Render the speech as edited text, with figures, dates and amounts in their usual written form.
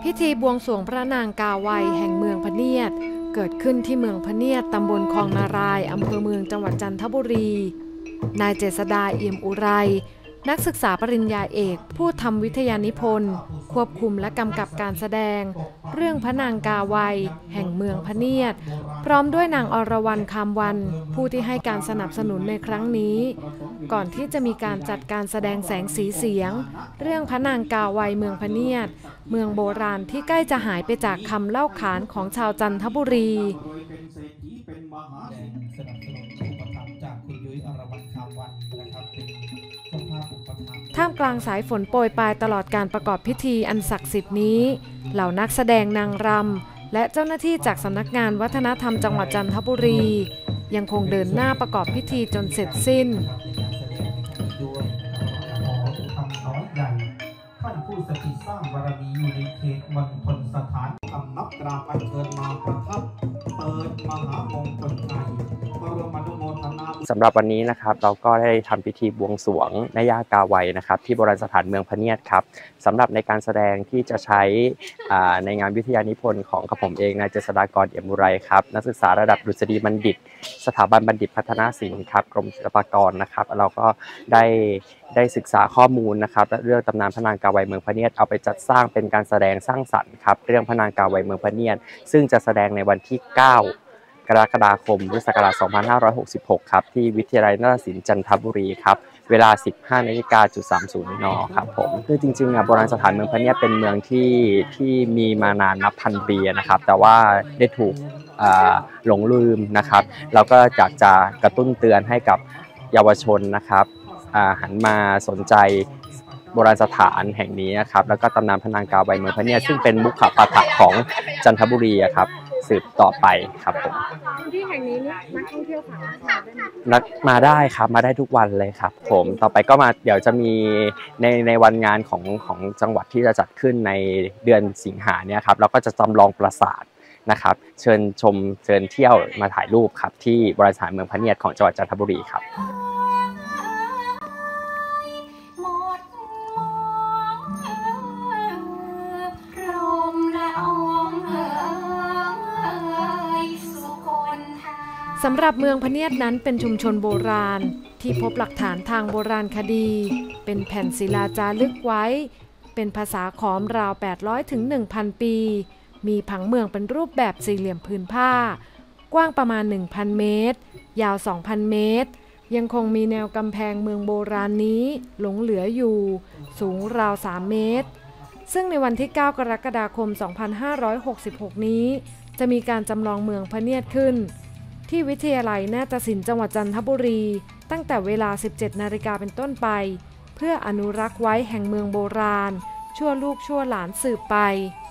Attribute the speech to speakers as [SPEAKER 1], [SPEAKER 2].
[SPEAKER 1] พิธีบวงสรวงพระนางกาไวยแห่งเมืองพะเนียดเกิดขึ้นที่เมืองพะเนียดตำบลคลองนารายอำเภอเมืองจังหวัดจันทบุรีนายเจษฎาเอี่ยมอุไรนักศึกษาปริญญาเอกผู้ทำวิทยานิพนธ์ควบคุมและกำกับการแสดงเรื่องพระนางกาไวยแห่งเมืองพะเนียดพร้อมด้วยนางอรวรรณคำวันผู้ที่ให้การสนับสนุนในครั้งนี้ก่อนที่จะมีการจัดการแสดงแสงสีเสียงเรื่องพระนางกาไวยเมืองพะเนียดเมืองโบราณที่ใกล้จะหายไปจากคำเล่าขานของชาวจันทบุรีท่ามกลางสายฝนโปรยปลายตลอดการประกอบพิธีอันศักดิ์สิทธิ์นี้เหล่านักแสดงนางรำและเจ้าหน้าที่จากสำนักงานวัฒนธรรมจังหวัดจันทบุรียังคงเดินหน้าประกอบพิธีจนเสร็จสิ้น
[SPEAKER 2] ท่านผู้สถิตสร้างบารมีอยู่ในเขตมณฑลสถานทำนับกราบอัญเชิญมาประทับเปิดมหามงคลในบรมอนุโมทนา
[SPEAKER 3] สำหรับวันนี้นะครับเราก็ได้ทำพิธีบวงสรวงแม่ย่ากาไวยนะครับที่โบราณสถานเมืองพะเนียดครับสำหรับในการแสดงที่จะใช้ในงานวิทยานิพนธ์ของกับผมเองนายเจษฎากรเอี่ยมอุไรครับนักศึกษาระดับดุษฎีบัณฑิตสถาบันบัณฑิตพัฒนาศิลป์ครับกรมศิลปากรนะครับเราก็ได้ศึกษาข้อมูลนะครับเรื่องตำนานพระนางกาไวยเมืองพะเนียดเอาไปจัดสร้างเป็นการแสดงสร้างสรรค์ครับเรื่องพระนางกาไวยเมืองพะเนียดซึ่งจะแสดงในวันที่ 9 กรกฎาคมพุทธศักราช 2566 ครับที่วิทยาลัยนาฏศิลป์จันทบุรีครับเวลา 15:30 น.ครับผมคือจริงๆโบราณสถานเมืองพะเนียดเป็นเมืองที่มีมานานนับพันปีนะครับแต่ว่าได้ถูกหลงลืมนะครับเราก็อยากจะกระตุ้นเตือนให้กับเยาวชนนะครับหันมาสนใจโบราณสถานแห่งนี้นะครับแล้วก็ตำนานพระนางกาไวยเมืองพะเนียดซึ่งเป็นมุขปาฐะของจันทบุรีครับสืบต่อไปครับผม
[SPEAKER 1] ที่แห่งนี้นักท่องเที่ยวสามารถมาได้ไหม
[SPEAKER 3] มาได้ครับมาได้ทุกวันเลยครับผมต่อไปก็มาเดี๋ยวจะมีในวันงานของจังหวัดที่จะจัดขึ้นในเดือนสิงหาเนี่ยครับเราก็จะจำลองปราสาทนะครับเชิญชมเชิญเที่ยวมาถ่ายรูปครับที่โบราณสถานเมืองพะเนียดของจังหวัดจันทบุรีครับ
[SPEAKER 1] สำหรับเมืองพะเนียดนั้นเป็นชุมชนโบราณที่พบหลักฐานทางโบราณคดีเป็นแผ่นศิลาจารึกไว้เป็นภาษาขอมราว 800 ถึง 1,000 ปีมีผังเมืองเป็นรูปแบบสี่เหลี่ยมผืนผ้ากว้างประมาณ 1,000 เมตรยาว 2,000 เมตรยังคงมีแนวกำแพงเมืองโบราณนี้หลงเหลืออยู่สูงราว 3 เมตรซึ่งในวันที่ 9 กรกฎาคม 2566 นี้จะมีการจำลองเมืองพะเนียดขึ้นที่วิทยาลัยนาฏศิลป์จังหวัดจันทบุรีตั้งแต่เวลา 17 นาฬิกาเป็นต้นไปเพื่ออนุรักษ์ไว้แห่งเมืองโบราณชั่วลูกชั่วหลานสืบไป